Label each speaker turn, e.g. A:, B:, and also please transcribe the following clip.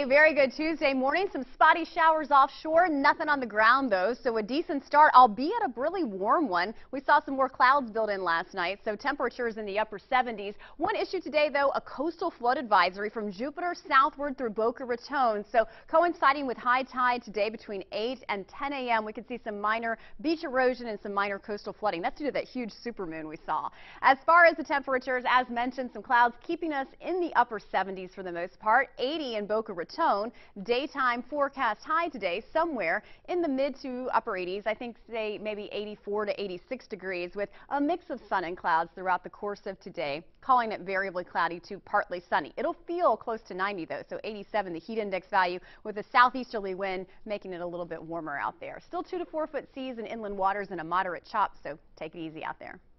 A: A very good Tuesday morning. Some spotty showers offshore, nothing on the ground though, so a decent start, albeit a really warm one. We saw some more clouds build in last night, so temperatures in the upper 70s. One issue today though, a coastal flood advisory from Jupiter southward through Boca Raton. So coinciding with high tide today between 8 and 10 a.m., we could see some minor beach erosion and some minor coastal flooding. That's due to that huge supermoon we saw. As far as the temperatures, as mentioned, some clouds keeping us in the upper 70s for the most part. 80 in Boca Raton. Daytime forecast high today somewhere in the mid to upper 80s. I think say maybe 84 to 86 degrees with a mix of sun and clouds throughout the course of today, calling it variably cloudy to partly sunny. It'll feel close to 90 though, so 87 the heat index value with a southeasterly wind making it a little bit warmer out there. Still 2 to 4 foot seas in inland waters and a moderate chop, so take it easy out there.